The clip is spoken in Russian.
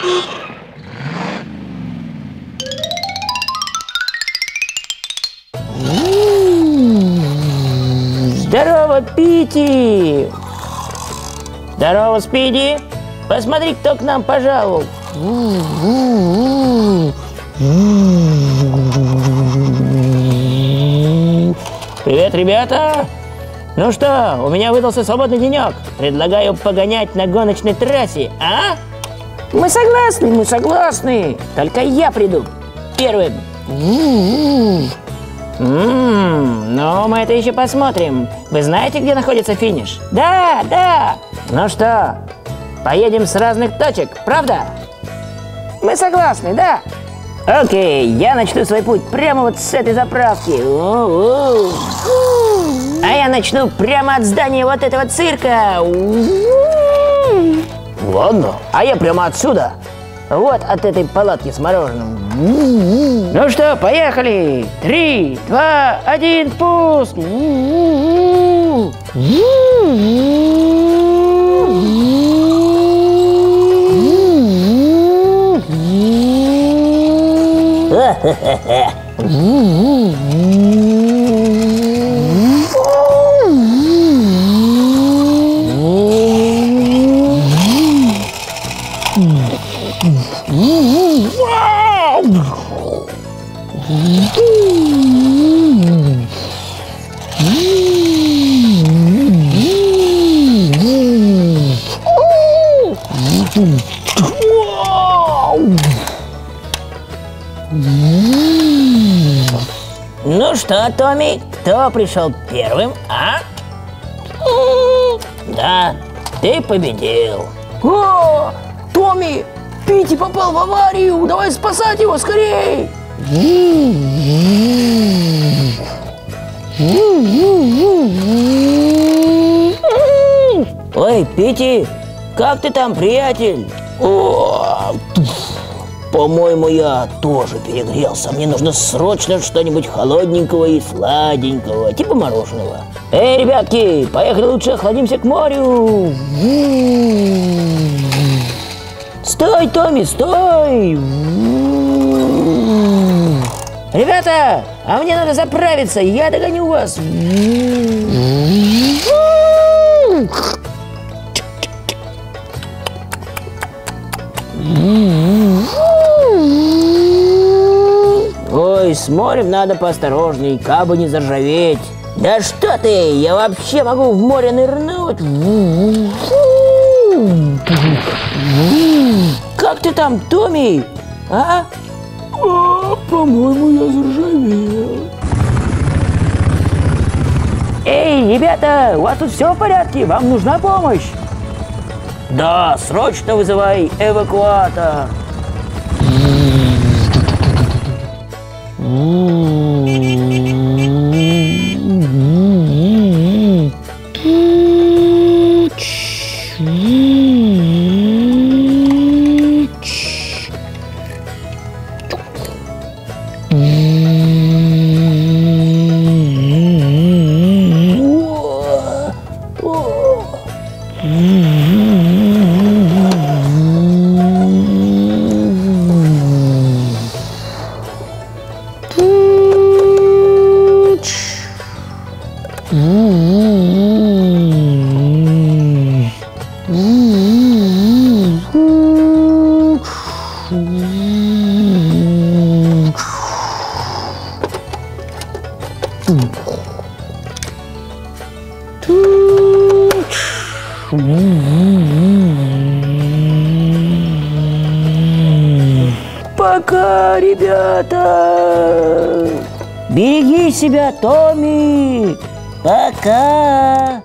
Здорово, Пити! Здорово, Спиди! Посмотри, кто к нам пожаловал! Привет, ребята! Ну что, у меня выдался свободный денек. Предлагаю погонять на гоночной трассе, а? Мы согласны. Только я приду первым. Ну, мы это еще посмотрим. Вы знаете, где находится финиш? Да. Ну что, поедем с разных точек, правда? Мы согласны, да? Окей, я начну свой путь прямо вот с этой заправки. А я начну прямо от здания вот этого цирка. Ладно, а я прямо отсюда. Вот от этой палатки с мороженым. Ну что, поехали! 3, 2, 1, пуск! Ну что, Томми, кто пришел первым, а? Да, ты победил. О, Томми, Пити попал в аварию, давай спасать его скорей. Ой, Пити, как ты там, приятель? По-моему, я тоже перегрелся. Мне нужно срочно что-нибудь холодненького и сладенького, типа мороженого. Эй, ребятки, поехали лучше охладимся к морю. Стой, Томми, стой! Ребята, а мне надо заправиться, я догоню вас. Ой, с морем надо поосторожней, кабы не заржаветь. Да что ты, я вообще могу в море нырнуть. Как ты там, Томми? А? По-моему, я заржавел. Эй, ребята, у вас тут все в порядке? Вам нужна помощь? Да, срочно вызывай эвакуатор. Пока, ребята! Береги себя, Томми! Пока!